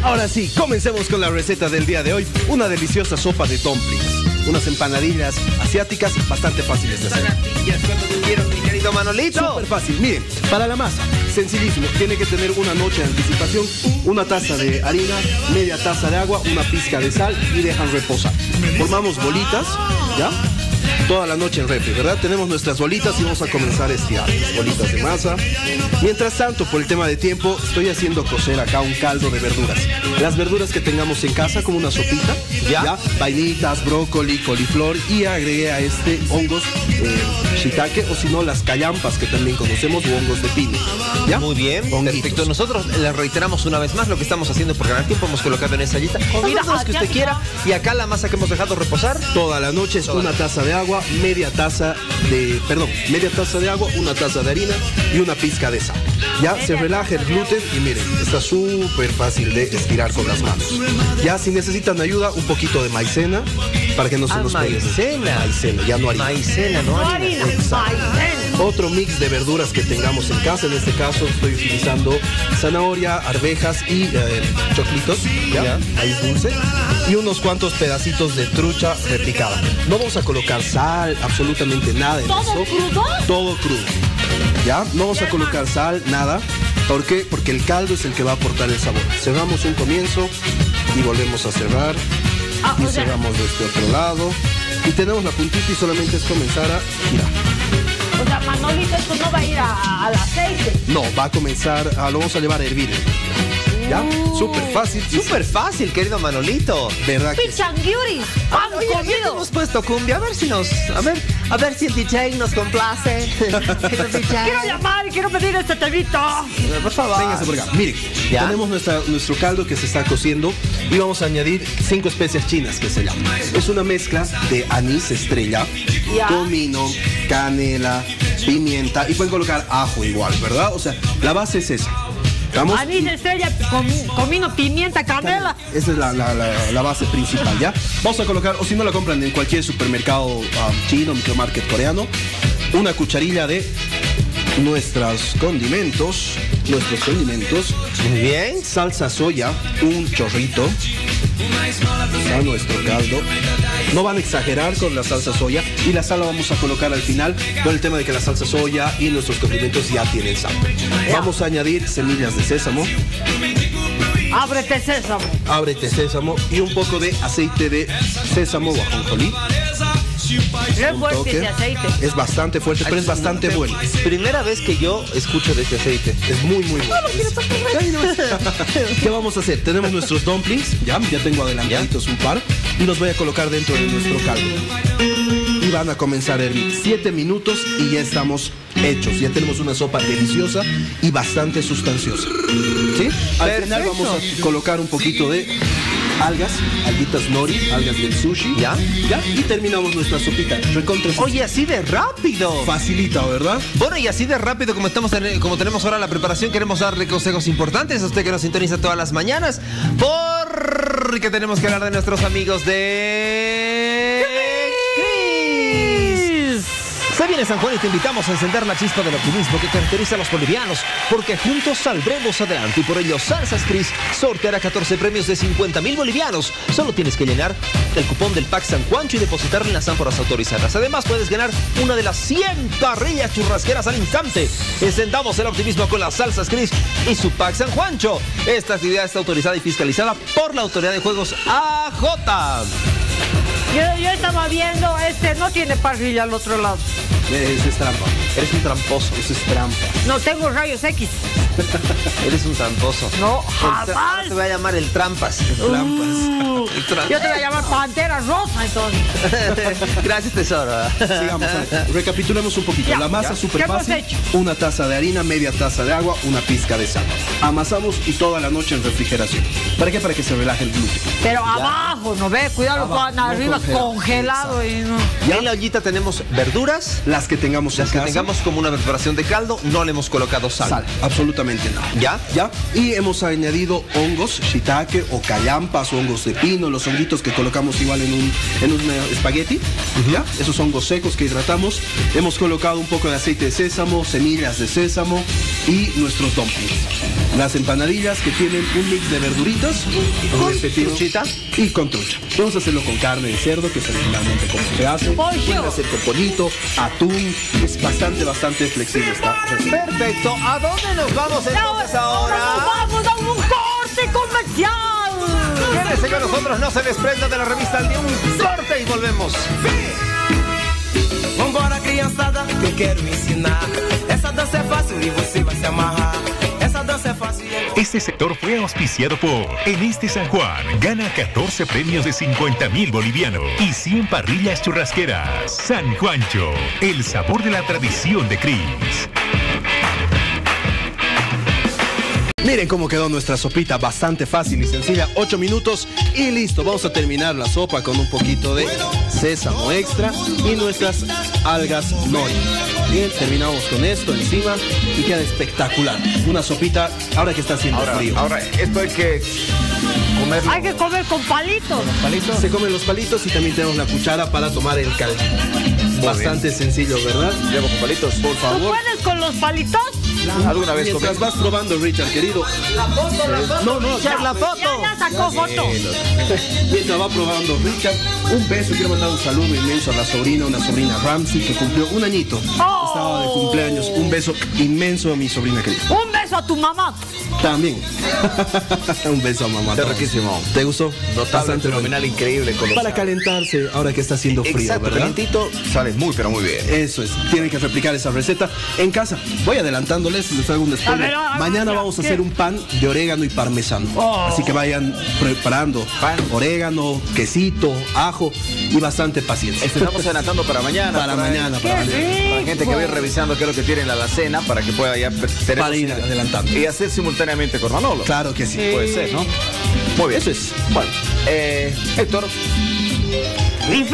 Ahora sí, comencemos con la receta del día de hoy. Una deliciosa sopa de dumplings. Unas empanadillas asiáticas bastante fáciles de hacer. ¿Cuánto quiero, mi querido Manolito? Súper fácil. Miren, para la masa, sencillísimo. Tiene que tener una noche de anticipación, una taza de harina, media taza de agua, una pizca de sal y dejan reposar. Formamos bolitas, ¿ya? Toda la noche en refri, ¿verdad? Tenemos nuestras bolitas y vamos a comenzar a estirar las bolitas de masa. Mientras tanto, por el tema de tiempo, estoy haciendo cocer acá un caldo de verduras. Las verduras que tengamos en casa, como una sopita, ¿ya? Vainitas, brócoli, coliflor, y agregué a este hongos shiitake, o si no, las callampas que también conocemos, o hongos de pino, ¿ya? Muy bien, Honguitos. perfecto. Nosotros les reiteramos una vez más lo que estamos haciendo por ganar tiempo. Hemos colocado en esa ollita los que usted quiera. Y acá la masa que hemos dejado reposar. Toda la noche es una taza de agua, media taza de agua, una taza de harina y una pizca de sal. Ya se relaja el gluten y miren, está súper fácil de estirar con las manos. Ya si necesitan ayuda, un poquito de maicena para que no se nos pegue. Maicena, ya no harina. Maicena, no harina. Exacto. Otro mix de verduras que tengamos en casa, en este caso estoy utilizando zanahoria, arvejas y choclitos, ¿ya? Maíz dulce, y unos cuantos pedacitos de trucha repicada. No vamos a colocar sal, absolutamente nada en ¿Todo eso. crudo? Todo crudo. ¿Ya? No vamos a colocar sal, nada. ¿Por qué? Porque el caldo es el que va a aportar el sabor. Cerramos un comienzo y volvemos a cerrar. Y cerramos de este otro lado. Y tenemos la puntita y solamente es comenzar a girar. O sea, Manolito, esto no va a ir al aceite. No, va a comenzar, lo vamos a llevar a hervir. ¿Ya? Súper fácil. Súper fácil, querido Manolito. ¿Verdad que sí? Pichanguiuris, pan Oye, ya que comido. hemos puesto cumbia, a ver si nos... A ver si el DJ nos complace. Quiero llamar y quiero pedir este temita. Por favor. Véngase por acá. Miren, ¿Ya? tenemos nuestro caldo que se está cociendo y vamos a añadir 5 especias chinas que se llaman. Es una mezcla de anís estrella, Ya. comino, canela, pimienta y pueden colocar ajo igual, ¿verdad? O sea, la base es esa. ¿Estamos? Anís estrella, comino, pimienta, canela. Esa es la base principal, ¿ya? Vamos a colocar, o si no la compran en cualquier supermercado chino, micromarket coreano, una cucharilla de nuestros condimentos. Muy bien. Salsa soya, un chorrito a nuestro caldo. No van a exagerar con la salsa soya y la sal la vamos a colocar al final por el tema de que la salsa soya y nuestros condimentos ya tienen sal. Vamos a añadir semillas de sésamo. Ábrete sésamo. Ábrete sésamo y un poco de aceite de sésamo o ajonjolí. Es Un fuerte toque. ese aceite. Es bastante fuerte, pero es bastante bueno. Primera vez que yo escucho de este aceite. Es muy, muy bueno. ¿Qué vamos a hacer? Tenemos nuestros dumplings, ya tengo adelantaditos un par, y los voy a colocar dentro de nuestro caldo. Y van a comenzar a hervir 7 minutos y ya estamos hechos. Ya tenemos una sopa deliciosa y bastante sustanciosa. ¿Sí? Al final vamos a colocar un poquito de alguitas nori, algas del sushi. ¿Ya? Y terminamos nuestra sopita. Recontra. Oye, así de rápido. Facilita, ¿verdad? Bueno, y así de rápido como tenemos ahora la preparación, queremos darle consejos importantes a usted que nos sintoniza todas las mañanas, porque tenemos que hablar de nuestros amigos de... Se viene San Juan y te invitamos a encender la chispa del optimismo que caracteriza a los bolivianos, porque juntos saldremos adelante y por ello Salsas Cris sorteará 14 premios de 50.000 bolivianos. Solo tienes que llenar el cupón del Pack San Juancho y depositarlo en las ánforas autorizadas. Además puedes ganar una de las 100 parrillas churrasqueras al instante. Encendamos el optimismo con las Salsas Cris y su Pack San Juancho. Esta actividad está autorizada y fiscalizada por la Autoridad de Juegos AJ. Yo estaba viendo, no tiene parrilla al otro lado. Eso es trampa. Eres un tramposo. Eso es trampa. No tengo rayos X. Eres un tramposo. No, Ahora jamás. te voy a llamar el Trampas. Yo te voy a llamar Pantera Rosa, entonces. Gracias, tesoro. Sigamos. Recapitulemos un poquito. Ya, La masa ya. súper ¿Qué hemos fácil. hecho? Una taza de harina, media taza de agua, una pizca de sal. Amasamos y toda la noche en refrigeración. ¿Para qué? Para que se relaje el gluten. Pero abajo, ¿no ve? Cuidado con arriba más congelado y no. Y en la ollita tenemos verduras, Las que tengamos en las que casa. tengamos como una preparación de caldo, no le hemos colocado sal. Sal, absolutamente nada. ¿Ya? ¿Ya? Y hemos añadido hongos, shiitake o callampas, hongos de pino, los honguitos que colocamos igual en un espagueti. ¿Ya? Esos hongos secos que hidratamos. Hemos colocado un poco de aceite de sésamo, semillas de sésamo y nuestros dumplings. Las empanadillas que tienen un mix de verduritas, con pepino truchita y con trucha. Vamos a hacerlo con carne de cerdo, que es originalmente como se hace. Pollo. Pueden hacer con pollito, atún. Es bastante flexible esta receta. Perfecto. ¿A dónde nos vamos entonces ahora? ¡Vamos a un corte comercial! Quédese con nosotros, no se desprenda de la revista de un corte y volvemos. Vambora, criançada, que eu quero ensinar. Essa dança é fácil e você vai se amarrar. Essa dança é fácil. Este sector fue auspiciado por En este San Juan, gana 14 premios de 50.000 bolivianos y 100 parrillas churrasqueras. San Juancho, el sabor de la tradición de Cris. Miren cómo quedó nuestra sopita, bastante fácil y sencilla, 8 minutos y listo. Vamos a terminar la sopa con un poquito de sésamo extra y nuestras algas nori. Bien, terminamos con esto encima y queda espectacular. Una sopita, ahora que está haciendo frío. Ahora, esto hay que comerlo. Hay que comer con palitos. Se comen los palitos y también tenemos la cuchara para tomar el caldo. Bastante sencillo, ¿verdad? Llevo con palitos. Por ¿Tú favor. puedes con los palitos? ¿Alguna vez Mientras comí? vas probando, Richard, querido. No, Echar la foto. Ya sacó foto. Mientras va probando Richard, un beso. Quiero mandar un saludo inmenso a la sobrina, una sobrina Ramsey, que cumplió un añito. Oh. Estaba de cumpleaños. Un beso inmenso a mi sobrina querida. Un beso a tu mamá. También. Un beso a mamá. Está riquísimo. ¿Te gustó? Notable, Bastante fenomenal, bueno. increíble. Con los Para calentarse, ahora que está haciendo frío, Exacto, ¿verdad? calientito, sale muy, pero muy bien. Eso es, tienen que replicar esa receta en casa. Voy adelantándoles, les hago un spoiler. A ver, Mañana vamos a hacer un pan de orégano y parmesano. Así que vayan preparando Pan. orégano, quesito, ajo y bastante paciencia. Estamos adelantando para mañana. Para por ahí. mañana, ¡Qué para mañana. rico! Para gente que va a ir revisando qué es lo que tiene en la alacena para que pueda ya tener Para ir adelantando. y hacer simultáneamente con Manolo. Claro que sí. Puede ser, ¿no? Muy bien. Eso es. Bueno, Héctor.